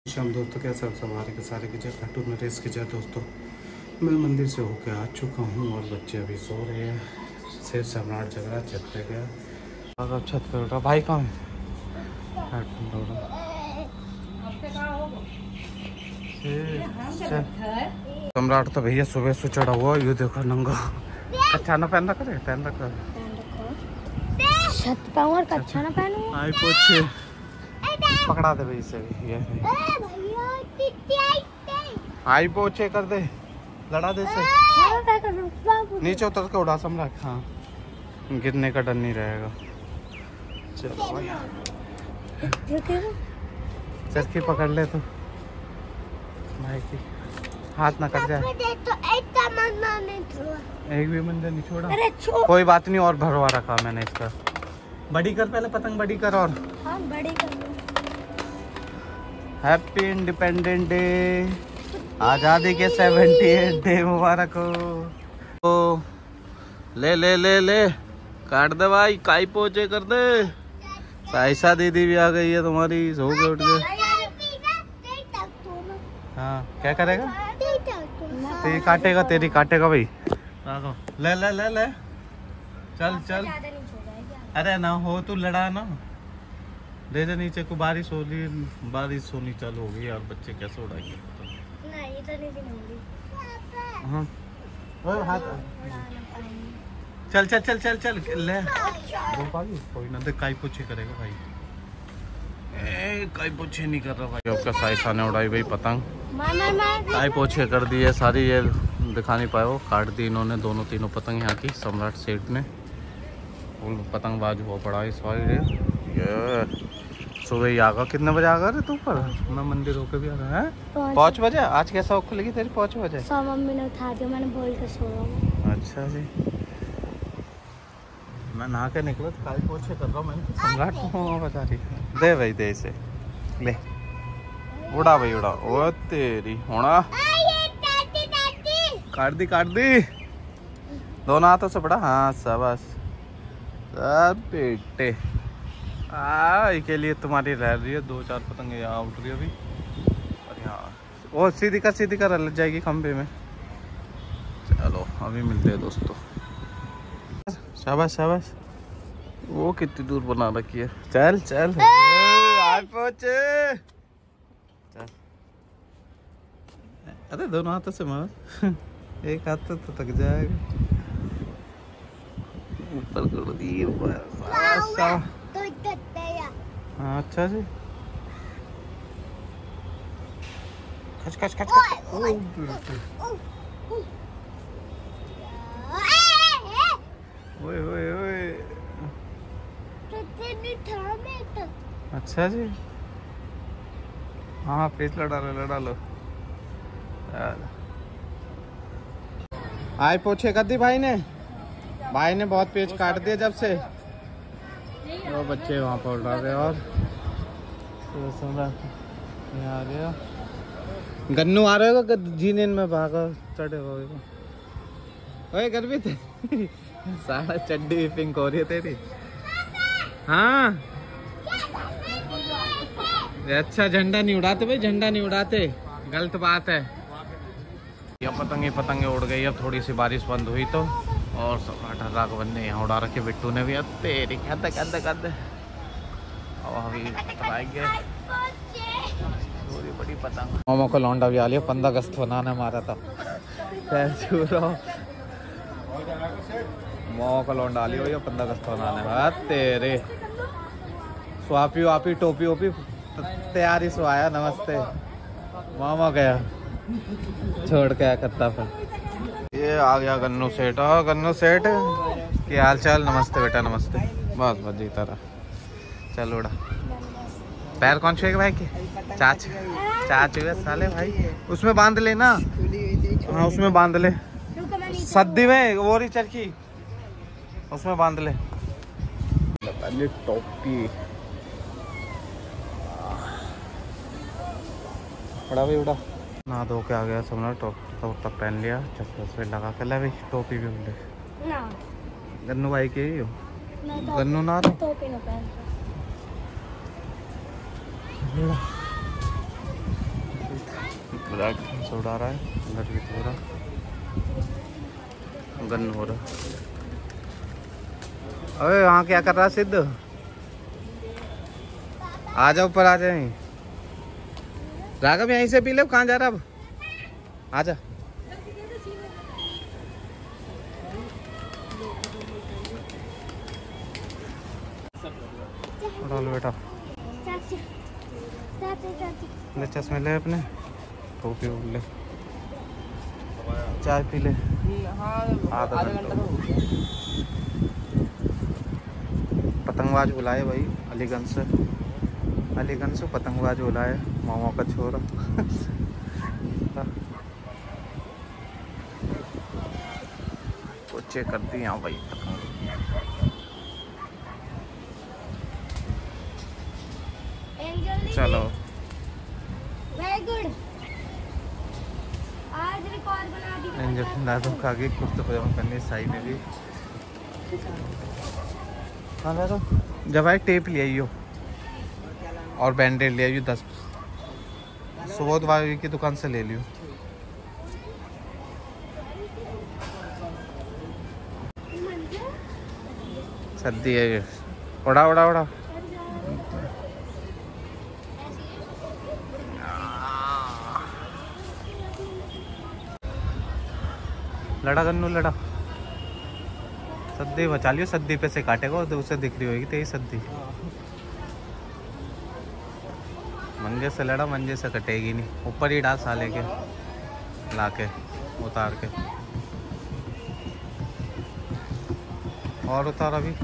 शाम दोस्तों, कैसा हमारे के सारे के जय खाटू नरेश के जय दोस्तों। मैं मंदिर से होकर आ चुका हूँ और बच्चे अभी सो रहे हैं। शेर सम्राट जग रहा, छत पे गया और अब छत पे उठा। भाई कहाँ है? सम्राट तो भैया सुबह से चढ़ा हुआ। ये देखो नंगा अच्छा ना पहन रखा है, पहन रखा छत पे और कच्छा ना पहनूं। आई पोछे पकड़ा दे भाई इसे भी। ये आई पोछे कर दे, लड़ा दे से। नीचे उतर के उड़ा सम्राट। हाँ, गिरने का डर नहीं रहेगा। चलो भाई, चरखी पकड़ ले तो भाई की हाथ ना कट जाए। एक भी मंदिर नहीं छोड़ा। कोई बात नहीं, और भरवा रखा मैंने इसका। बड़ी कर पहले, पतंग बड़ी कर। और हाँ, बड़ी कर लो। हैप्पी इंडिपेंडेंट डे, आज़ादी के 78 डे मुबारक हो। तो ले ले ले ले काट दे भाई, काई पोचे कर दे। साइसा दीदी भी आ गई है तुम्हारी, सो के उठ गए। हाँ, क्या करेगा? तेरी काटेगा, तेरी काटेगा भाई। ले ले ले ले, चल चल। अरे ना हो तू लड़ा ना दे दे नीचे को। बारिश हो रही, बारिश होनी चालू हो गई यार। बच्चे कैसे उड़ाएंगे? नहीं, इतनी भी नहीं होगी। हाँ, हाथ चल चल चल चल चल ले। कोई ना देख, काई पोछे करेगा भाई। काई पोछे नहीं कर रहा भाई। आपका साइसा ने उड़ाई भाई पतंग, काई पोछे कर दिए सारी। ये दिखा नहीं पाए, वो काट दी इन्होंने दोनों तीनों पतंग यहाँ की। सम्राट सेठ ने पतंगबाज हुआ पड़ा इस बार। ये सुबह ही आगा। कितने बजे आगा रे तू? पर मैं मंदिर होके भी आ रहा है 5 बजे। आज कैसा खुलेगी तेरी 5 बजे? सब मम्मी ने उठा दिया, मैंने बोल के सो रहा। अच्छा जी, मैं नहा के निकला तो काई पोछे कर रहा हूँ। मैंने सम्राट को बता रही। दे भाई दे इसे, ले उड़ा भाई उड़ा। ओ तेरी होना, काट दी काट दी दोनों हाथों से बड़ा। हाँ शाबाश बेटे। के लिए तुम्हारी रह रही है 2-4 पतंगे यहाँ उठ रही है अभी। और यहाँ वो सीधी कर लग जाएगी खंबे में। चलो अभी मिलते हैं दोस्तों। शाबाश शाबाश। वो कितनी दूर बना रखी है। चल चल आज पहुंचे। चल, अरे दोनों हाथों से मार। एक हाथ तो थक जाएगा। ऊपर कर दी। हाँ अच्छा जी, खच खच खच खच। ओए ओए ओए। अच्छा जी, हाँ पेच लड़ा लो। आई पोछे कर दी भाई ने बहुत पेच काट दिया जब से। वो बच्चे वहाँ पर उड़ा रहे। और यहाँ आ गया गन्नू। आ रहे हो जीने में भागा चढ़े हो। ओए गर्मी थे सारा चड्डी पिंक हो रही है तेरी। हाँ अच्छा, झंडा नहीं उड़ाते भाई, झंडा नहीं उड़ाते, गलत बात है। ये पतंगे उड़ गई। अब थोड़ी सी बारिश बंद हुई तो, और सम्राट हर्राक बनने यहाँ उड़ा रखे। बिट्टू ने भी तेरी कहते अभी बड़ी पतंग। मोमो को लौंडा भी आ लिया। 15 अगस्त बनाना मारा था। मोमो को लौंडा आ लिया 15 अगस्त बनाने। तेरे स्वापी वापी टोपी वोपी तैयारी से आया। नमस्ते मामा गया छोड़ के करता। फिर ये आ गया गन्नू सेठ। गन्नू सेठ क्या हाल चाल? नमस्ते बेटा नमस्ते। बस बस जीता रहा। चल उड़ा। पैर कौन छुएगा भाई के? चाच हुए साले भाई। उसमें बांध ले ना। हाँ उसमें बांध ले, सद्दी में वो रही चरखी, उसमें बांध ले। टोपी उड़ा भाई उड़ा। नहा धो के आ गया सम्राट। टोपी पहन लिया, चश्मे लगा के ले भाई। टोपी भी उड़े। गन्नू भाई के ही हो। गन्नू ना टोपी ना पहन। से उड़ा रहा है, अंदर भी हो रहा, गन हो रहा। अबे वहाँ क्या कर रहा सिद्ध? आ जाओ ऊपर, आ जाए। राघव यहीं से पी ले, कहाँ जा रहा अब? आजा। डाल बेटा, ले चश्मे ले अपने, टोपी ले, चाय पी ले। आधा घंटा पतंगबाज बुलाए भाई अलीगंज से, अलीगंज से पतंगबाज बुलाए, मामा का छोरा। कुछ चेक करती हैं भाई पतंग। चलो वेरी गुड, आज रिकॉर्ड बना दी। एंजल दादू खा गई, कुर्ते पजामा पहनी साई ने भी। हाँ दादू जब आए टेप ले आइयो और बैंडेड ले आइयो 10, सुबोध भाई की दुकान से ले लियो। सर्दी है, उड़ा उड़ा उड़ा। लड़ा गन्नू लड़ा, सद्दी बचा लियो, सद्दी पे से काटेगा और उसे दिख रही होगी तेरी सद्दी। मंजे से लड़ा, मंजे से कटेगी नहीं, ऊपर ही डाल साले के लाके उतार के, और उतार अभी।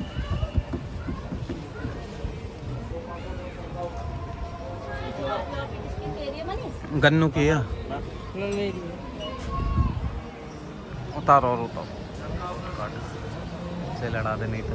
गन्नू की है, उतार और उतार से लड़ा दे नहीं तो।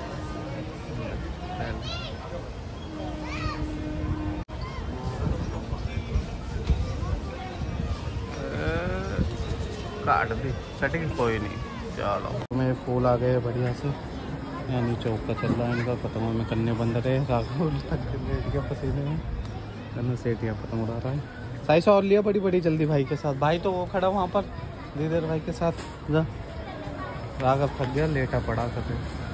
काट दी, कटेगी कोई नहीं। चलो मेरे फूल आ गए बढ़िया से, यानी चौक का चल रहा है इनका, पतंगों में कन्ने बंद रहे। राघव लेट गया पसीने में, कन्ने सेठिया पतंग उड़ा रहा है। साइज और लिया बड़ी बड़ी जल्दी भाई के साथ, भाई तो वो खड़ा वहाँ पर दीदर भाई के साथ जा। राघव थक गया, लेटा पड़ा कभी।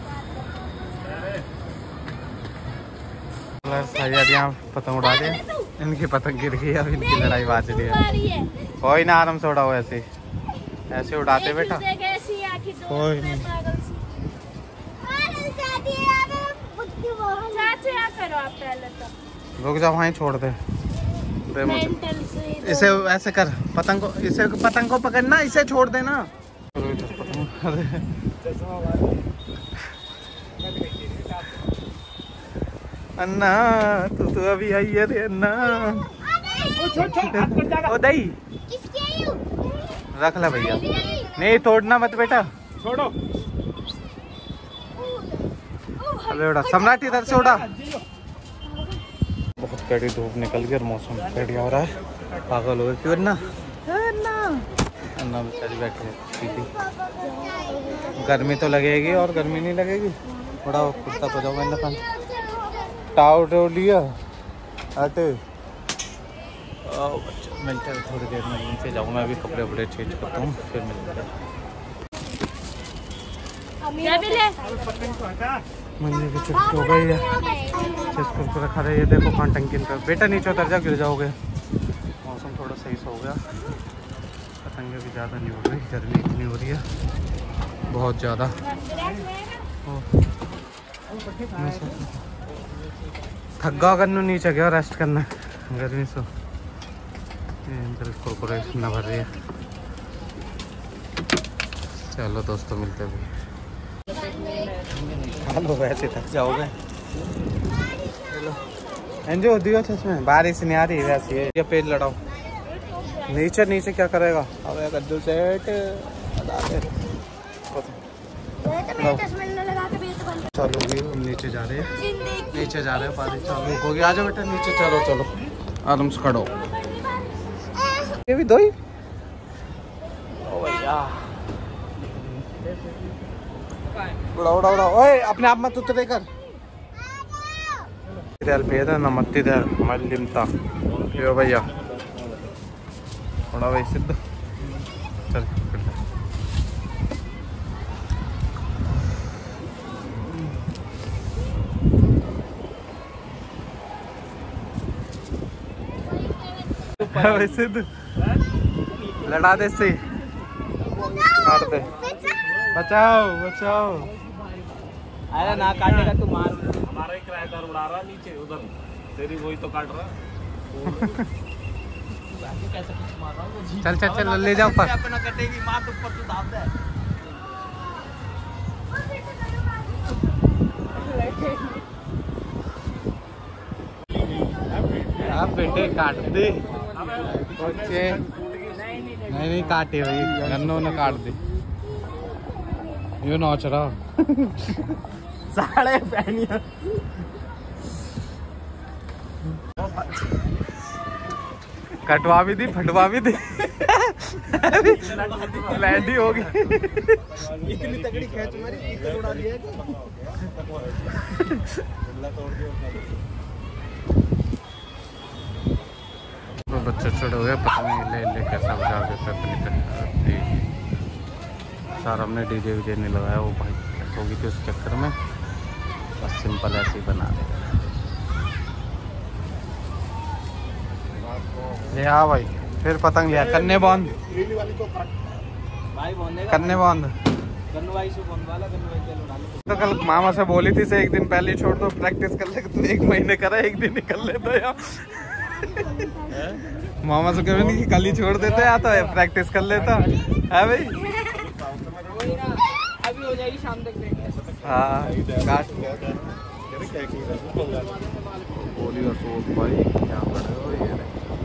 यहाँ पतंग उड़ा रहे, इनकी पतंग गिर गई, अब इनकी लड़ाई बाज रही है। कोई ना, आराम से उड़ाओ, ऐसे ऐसे उड़ाते बेटा, कोई नहीं। रुक जाओ, वहीं छोड़ दे। इसे ऐसे कर, पतंग को, इसे पतंग को पकड़ना, इसे छोड़ देना। अन्ना तू अभी आई है रे अन्ना। ओ दही रख ला भैया, नहीं तोड़ना मत बेटा, छोड़ो। अरे बेटा सम्राट इधर से उड़ा। बहुत कड़ी धूप निकल गई और मौसम बढ़िया हो रहा है, पागल हो गए। क्यों अन्ना? अन्ना बेचारी बैठी है, गर्मी तो लगेगी और गर्मी नहीं लगेगी। थोड़ा कुर्ता पजामा ना पहन, टाव लिया हटे। मिलते हैं थोड़ी देर में, नीचे जाऊँ मैं, अभी कपड़े वपड़े चेंज करता हूँ, फिर मिलते हैं। मंदिर की छुट्टी हो गई है, जिसको रखा रहा है। ये देखो कहाँ टंकी पे, बेटा नीचे उतर जा, गिर जाओगे। मौसम थोड़ा सही से हो गया, पतंगे भी ज़्यादा नहीं हो रही, गर्मी इतनी हो रही है बहुत ज़्यादा। थक गया करना, नीचे गया रेस्ट करना गर्मी से, कुरकुरे न भर रही है। चलो दोस्तों मिलते भी, हेलो वैसे थक जाओगे। चलो एंजो दियो चश्मे, बारिश नहीं आ रही वैसे है। ये पेज लड़ाओ, नीचे नीचे क्या करेगा? अबे गद्दू सेट चलो हम नीचे जा रहे हैं, नीचे जा रहे हैं, बारिश चालू हो गई। आ जाओ बेटा नीचे, चलो चलो आराम से खड़ो। ये भी दो ही उड़ा उड़ा उड़ा, ओए अपने आप मत उतरे कर। इधर पे ना मत, इधर मत लिमता यो भैया। थोड़ा भाई सिद्ध चल भाई सिद्ध लड़ा दे से काट दे बचाओ बचाओ। अरे ना काटेगा तू मार। हमारा ही किराएदार उड़ा रहा नीचे उधर तेरी वही तो काट रहा। कैसे कुछ मार रहा हूँ। चल चल चल ले जाओ पर अपना कटेगी मार तो ऊपर तू दाब दे। आप बेटे काट दे बच्चे नहीं काटे भाई गन्नों ने काट दे यो नोच रहा साढ़े पहनिया कटवा भी दी फटवा भी दी लैंडी हो गई। इतनी तगड़ी खींच मारी इतना उड़ा दिया। तो बच्चे छोड़े हुए पता नहीं ले ले कैसा बजा देता अपनी सारा हमने डीजे वीजे नहीं लगाया वो भाई होगी थी उस चक्कर में बस सिंपल ऐसे ही बना देगा। ले हाँ भाई फिर पतंग लिया कन्ने बंद कन्ने बंद तो कल मामा से बोली थी से एक दिन पहले छोड़ दो प्रैक्टिस कर ले तू 1 महीने करा 1 दिन निकल लेता यार। मामा से कभी नहीं कल ही छोड़ देते या तो प्रैक्टिस कर लेता है भाई। अभी हो जाएगी शाम तक हाँ बोली अशोक भाई क्या कर रहे हो ये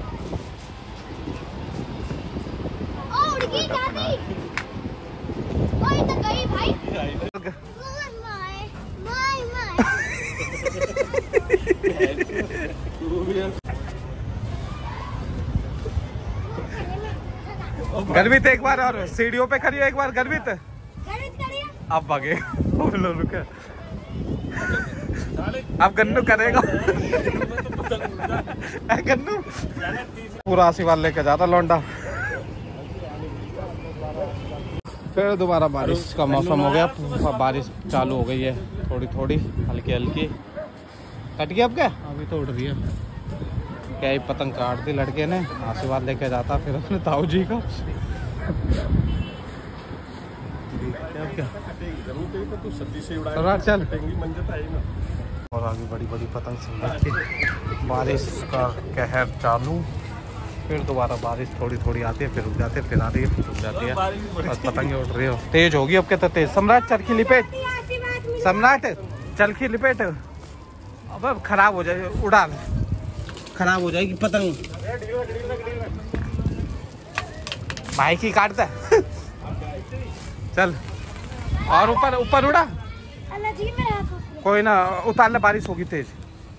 उड़की दादी ओए तो गई भाई गर्वित एक बार और सीढ़ियों पे खड़ी हो एक बार गर्वित अब भागे रुके अब गन्नू करेगा गन्नू पूरा आशीर्वाद लेके जाता लौंडा। फिर दोबारा बारिश का मौसम हो गया बारिश चालू हो गई है थोड़ी थोड़ी हल्की हल्की कट गया अब क्या अभी तो उड़ रही है क्या ही पतंग काट दी लड़के ने आशीर्वाद लेके जाता फिर अपने ताऊ जी का चल और आगे बड़ी बड़ी पतंग से बारिश का कहर चालू फिर दोबारा बारिश थोड़ी थोड़ी आती है फिर रुक जाती है फिर आती है फिर रुक जाती है बस पतंगे उड़ रही हो तेज होगी अब क्या तो तेज। सम्राट चरखी लिपेट सम्राट चरखी लिपेट अब खराब हो जाए उड़ा खराब हो जाएगी पतंग भाई की काटता चल और ऊपर ऊपर उड़ा कोई ना उतार ले बारिश होगी तेज।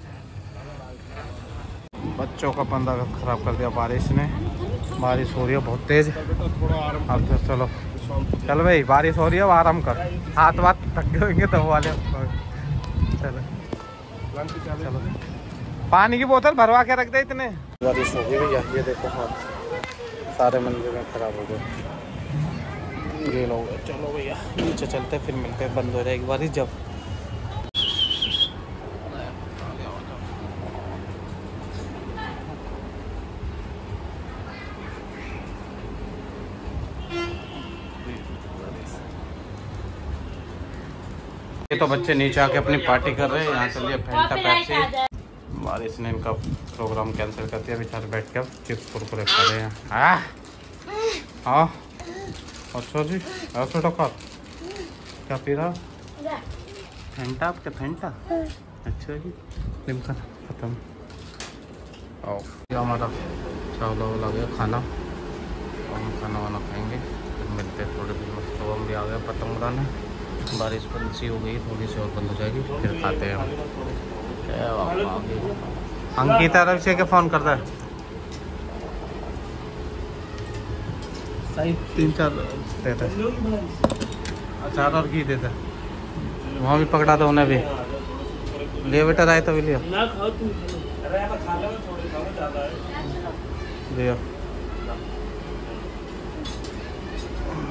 बच्चों का पंधा खराब कर दिया बारिश ने बारिश हो रही है बहुत तेज। अब तो चलो चल भाई बारिश हो रही है अब आराम कर हाथ वाथ थक गए तो वाले चलो चलो पानी की बोतल भरवा के रख दे इतने। बारिश हो गई भैया ये देखो हाथ सारे मंदिर में खराब हो गए ये लोग चलो भैया नीचे चलते फिर मिलते बंद हो जाएगी बारिश जब। ये तो बच्चे नीचे आके अपनी पार्टी कर रहे हैं यहाँ से लिए फैंटा पैप्सी बारिश ने इनका प्रोग्राम कैंसिल कर दिया बेचारे बैठ के अब चिप्स कुरकुरे खा रहे हैं। हाँ अच्छा जी ऐसा टक्कर क्या पी रहा फैंटा आपके फैंटा अच्छा जी लिमका खत्म। आओ ये हमारा चावल वावल आ गया खाना और हम खाना वाना खाएंगे फिर मिलते हैं थोड़े दिन में। तो हम भी आ गए पतंग उड़ाने बारिश बंद सी हो गई थोड़ी सी और बंद हो जाएगी फिर खाते हैं हम। अंकिता तरफ से क्या फोन करता है सही 3-4 देता है 4 और घी देता है वहाँ भी पकड़ा था उन्हें भी ले बेटा राय तो भी लिया लिया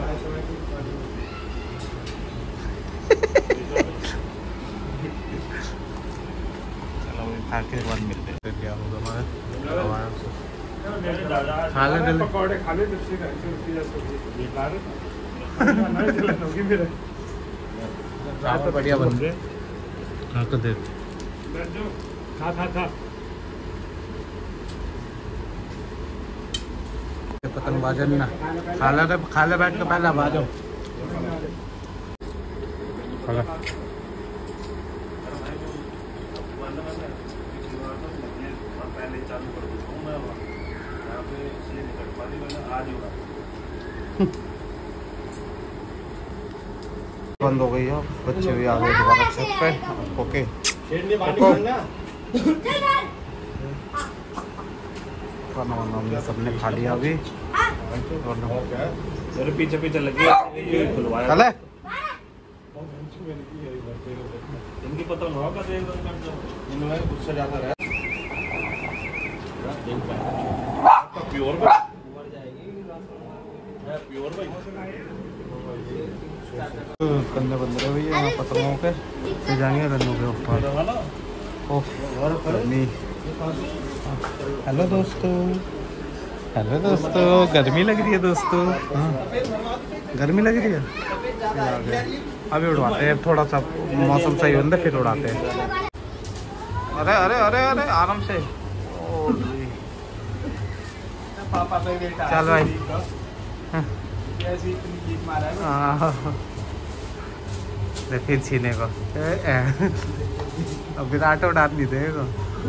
के बाद मिलते हैं क्या होगा हमारा। पकौड़े खा ले बढ़िया बन गए। खा कर दे खा खा खा। पतंग बाजन ना खा ले बैठ के पहले बाजो। बंद हो गई है, बच्चे भी आ गए दोबारा छत पे। ओके खाना वाना हमने सबने खा लिया अभी। मेरे पीछे पीछे लगी खुलवाया इनकी पतंग होगा गुस्सा जाता रहा प्योर कंधे बंद रहे भैया यहाँ पतंगों के, फिर जाएंगे गन्नों के ऊपर। हेलो दोस्तों, हेलो दोस्तों, गर्मी लग रही है दोस्तों। हाँ गर्मी लग रही है। अभी उड़वाते हैं, थोड़ा सा मौसम सही होता फिर उड़ाते हैं। अरे अरे अरे अरे आराम से। चल भाई। देखिए छीने को अब विराट उड़ा नहीं देगा।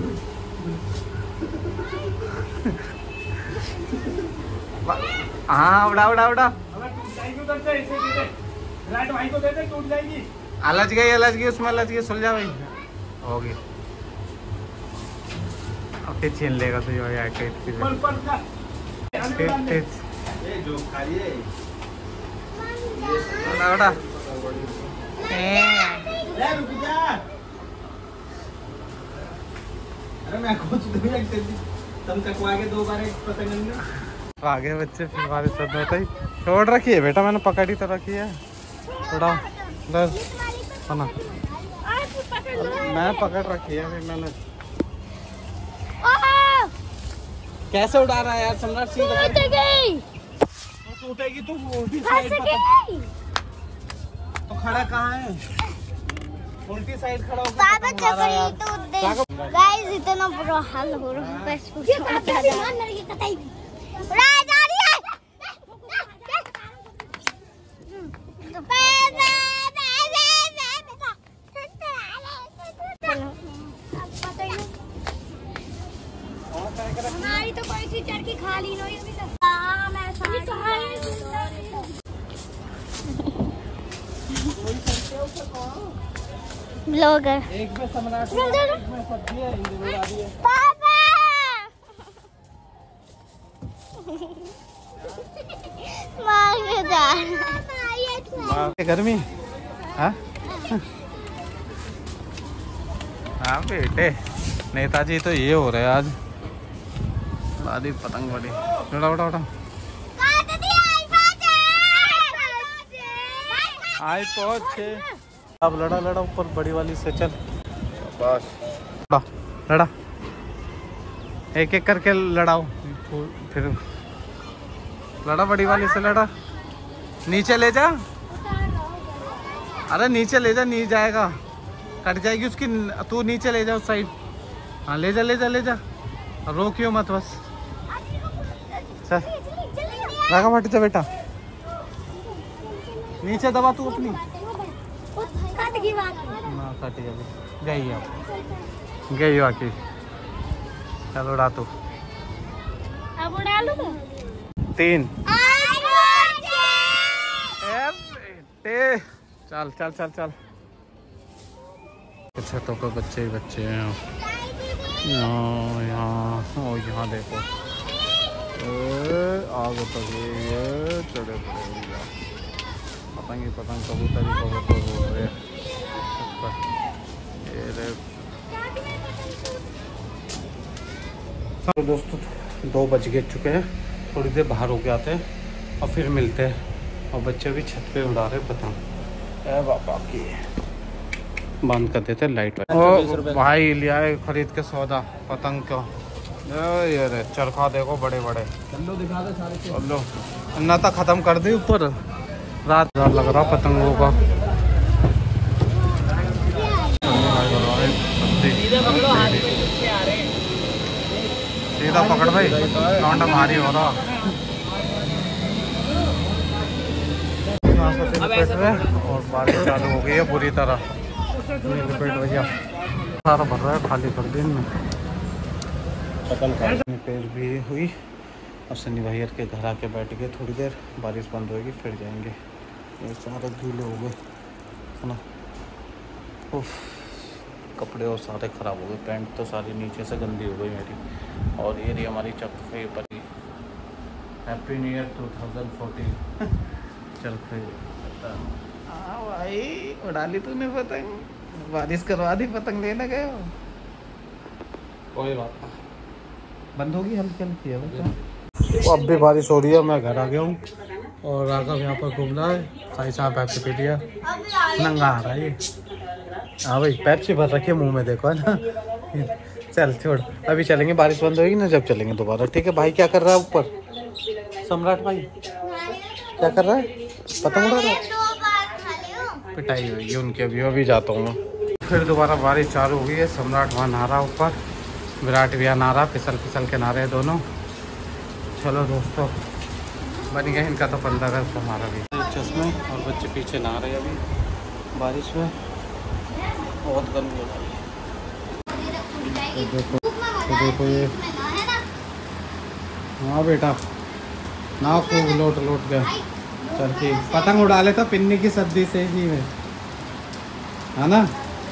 हाँ उड़ा उड़ा उड़ा। अलज गई उसमें अलज गई। सुल जा भाई होगी। अब फिर छीन लेगा तो उड़ा। अरे मैं कुछ तुम कटवा के 2 बार पतंग आगे बच्चे फिर हमारे साथ होता ही। छोड़ रखी है बेटा, मैंने पकड़ी तो रखी है। थोड़ा बस ना मैं पकड़ रखी है फिर मैंने। कैसे उड़ा रहा है यार सम्राट सिंह? टूटेगी तू उल्टी साइड तो खड़ा कहाँ है? उल्टी साइड खड़ा होकर गाइस इतना बुरा हाल हो रहा है। बस पूछो हमारी तो कोई सी चरखी खाली नहीं अभी तक। मैं ब्लॉगर एक में सम्राट एक में सब्जी है। पापा मांगे जा गर्मी। हाँ हाँ बेटे नेताजी तो ये हो रहे हैं आज। बादी पतंग बड़ी उड़ा उड़ा उड़ा। आई पहुंचे। अब लड़ा लड़ा ऊपर बड़ी वाली से। चल बस लड़ा लड़ा एक एक करके लड़ाओ। फिर लड़ा बड़ी वाली से लड़ा। नीचे ले जा। अरे नीचे ले जा, नहीं जाएगा कट जाएगी उसकी। तू नीचे ले जा उस साइड। हाँ ले जा ले जा ले जा। रोकियो मत बस। चल रागा फट जा बेटा। नीचे दबा तू अपनी। ना कट गई गई बाकी। चल उड़ा तू। अब उड़ा लूं 3 चल चल चल चल। छतों पे बच्चे ही बच्चे हैं यहाँ देखो आगे तक ये चढ़े पड़े भैया। पतंग ही पतंग कबूतर ही कबूतर उड़ रहे। तो दोस्तों 2 बज गए चुके हैं। थोड़ी देर बाहर होके आते हैं और फिर मिलते हैं। और बच्चे भी छत पे उड़ा रहे पतंग। बाबा की बंद कर देते लाइट। ओ भाई लिया है खरीद के सौदा पतंग का। ये रे चरखा देखो बड़े बड़े। दिखा दे सारे लो ना तो खत्म कर दी ऊपर। रात लग रहा पतंगों का। सीधा पकड़ भाई लौंडा भारी हो रहा। और बारिश चालू हो गई है पूरी तरह। पेट भैया सारा भर रहा है, खाली कर दी इनमें। पेड़ भी हुई। और सन्नी भैया के घर आके बैठ गए थोड़ी देर। बारिश बंद होगी फिर जाएंगे। ये सारे गीले हो गए है ना। उफ, कपड़े और सारे ख़राब हो गए। पैंट तो सारी नीचे से गंदी हो गई मेरी। और ये रही हमारी चक्के पर। Happy new year 2014। चल फिर भाई उड़ा ली तूने पतंग। बारिश करवा दी पतंग लेने गए हो। कोई बात बंद होगी हल्की हल्की है। अब भी बारिश हो रही है। मैं घर आ गया हूँ और राघव यहाँ पर घूम रहा है। भाई साहब पैप्सी पी लिया। नंगा आ रहा है ये। हाँ भाई पैप्सी भर रखी है मुँह में देखो है ना। चल छोड़ अभी चलेंगे। बारिश बंद होगी ना जब चलेंगे दोबारा। ठीक है भाई क्या कर रहा है ऊपर? सम्राट भाई क्या कर रहा है? पतंग उड़ा रहा है। पिटाई हुई है उनकी। अभी जाता हूँ। फिर दोबारा बारिश चालू हो गई है। सम्राट वहाँ नहा रहा ऊपर। विराट भी नहा रहा। फिसल के नहा रहे दोनों। चलो दोस्तों बन गया इनका तो 15 अगस्त हमारा भी। चश्मे और बच्चे पीछे नहा रहे अभी बारिश में। बहुत गर्मी हो रही है। देखो ये। हाँ बेटा ना खूब लोट गए। चल ठीक पतंग उड़ा लेता पिन्नी की सर्दी से ही में है ना।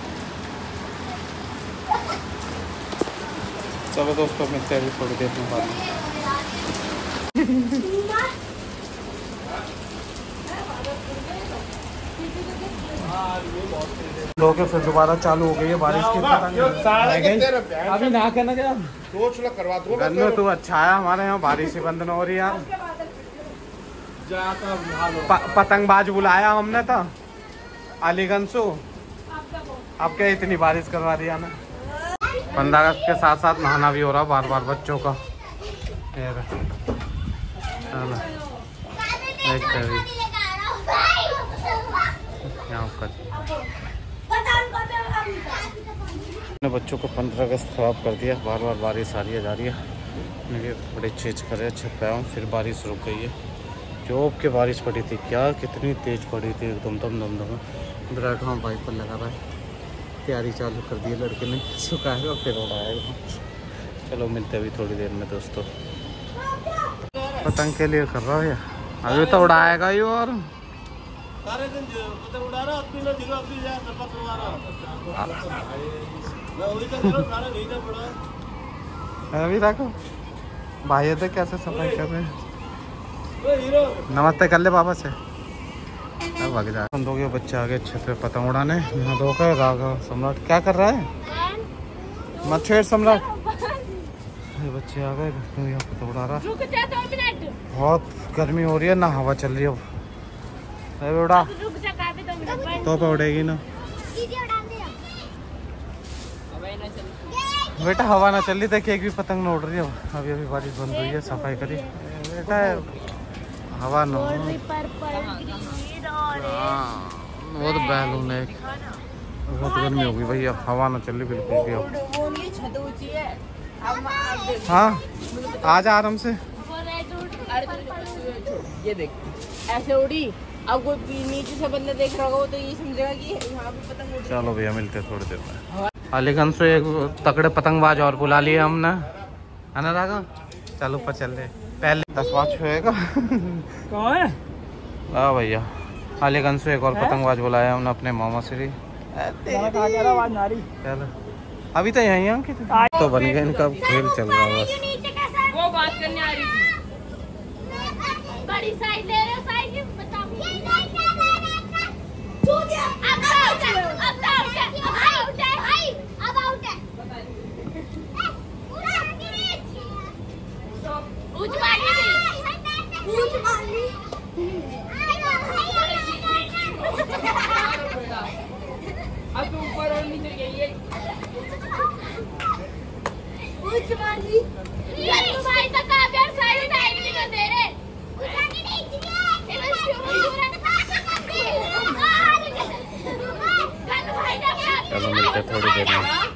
चलो दोस्तों मिलते हैं अभी थोड़ी देर में बाद में। लोगे फिर दोबारा चालू हो गई है बारिश की। अभी ना कहना क्या गन्नू तू अच्छा है। हमारे यहाँ बारिश ही बंद न हो रही यार। पतंगबाज बुलाया हमने तो अलीगंज से। अब क्या इतनी बारिश करवा दिया ना। 15 अगस्त के साथ साथ नहाना भी हो रहा बार बार बच्चों का। बच्चों को 15 अगस्त खराब कर दिया। बार बार बारिश आ रही है जा रही है। मेरे बड़े चेंज करे छत पे आऊँ फिर बारिश रुक गई है। जोब के बारिश पड़ी थी क्या कितनी तेज़ पड़ी थी एकदम दम। विराट वहाँ बाइक पर लगा रहा है। तैयारी चालू कर दी है लड़के ने। सुखाएगा फिर उड़ाएगा। चलो मिलते अभी थोड़ी देर में दोस्तों। पतंग के लिए कर रहा है अभी तो उड़ाएगा ही। और अभी रखो भाई तो कैसे सफाई कर रहे हैं। नमस्ते कर ले पापा से। भाग जा हम दो बच्चे आ गए छत पे पतंग उड़ाने। यहाँ दो का राघव सम्राट क्या कर रहा है? मत छेड़ सम्राट। ये बच्चे आ गए यहाँ पतंग उड़ा रहा। बहुत गर्मी हो रही है ना हवा चल रही है। अब उड़ा तो पे उड़ेगी ना बेटा। हवा ना चल रही देखिए एक भी पतंग न उड़ रही है। अभी बारिश बंद हुई है सफाई करी बेटा। हवा न बहुत बैलून है। बहुत गर्मी होगी भैया। हवा ना चल रही बिल्कुल भी। हाँ आ जा आराम से। ये देख ऐसे उड़ी। अब कोई नीचे से बंदा देख रहा होगा तो ये समझेगा कि यहाँ पे पतंग उड़ी। चलो भैया मिलते थोड़ी देर में। अलीगंज से एक तगड़े पतंगबाज और बुला लिए हमने है ना राघव। चलो ऊपर चल रहे पहले 10 बार छुएगा। कौन है? हाँ भैया अलीगंज से एक और पतंगबाज बुलाया हमने अपने मामा श्री। चलो अभी तो यहीं हैं तो बन गए। इनका खेल चल रहा है बस। वो बात करने आ रही थी। बड़ी साइज ले रहे हो साइज बताओ। गन्नू भाई तो काफी यार साइड टाइम भी कर दे रहे उठाने नहीं चाहिए ये शुरू चलो मिलते हैं थोड़ी देर में।